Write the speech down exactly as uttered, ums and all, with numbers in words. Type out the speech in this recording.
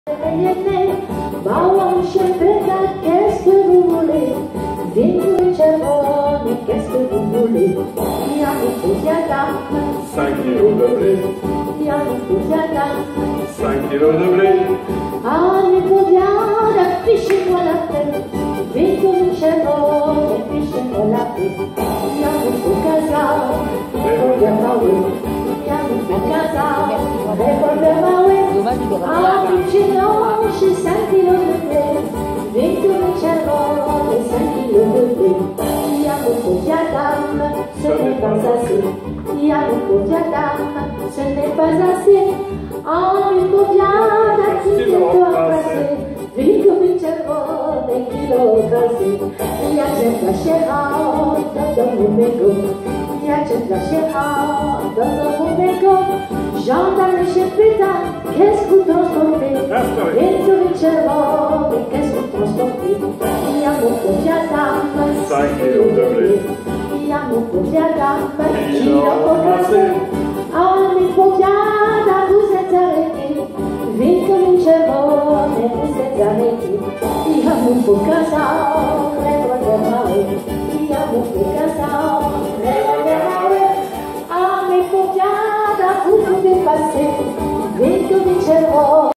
Bauer Chefrega, qu'est-ce que vous voulez? Vinto Cervone, qu'est-ce que vous voulez? Andiamo tutti a Gap, cinq kilos de blé, andiamo tutti a Gap. cinq kilos de blé. Allez, Bodiana, fichez-moi la paix. Vinto Cervone, fichez-moi la paix. Andiamo su casa, revolver ma way. Andiamo su casa, revolver ma way. Ah, vicino, c'è cinq kilos de blé. Vinto Cervone, cinq kilos de blé. Andiamo tutti a Gap, ce n'est pas assez. Andiamo tutti a Gap, ce n'est pas assez. Ah, une Bodiana, qui t'est passé. Vinto Cervone, chilo così. Mi accetta la scena, dopo un mego. Mi accetta la scena, dopo un mego. J'entends les chefs-d'état, qu'est-ce que vous transportez? Vinto Cervone, qu'est-ce que vous transportez? Andiamo tutti a Gap, cinq kilos de blé. andiamo tutti a Gap, chilo così. Ah, une Bodiana, vous êtes arrêtés. Vinto Cervone, vous êtes arrêtés. Andiamo su casa, revolver ma way. Andiamo su casa, revolver ma way. Ah, mes Bodiana, vous pouvez passer. Vinto Cervone.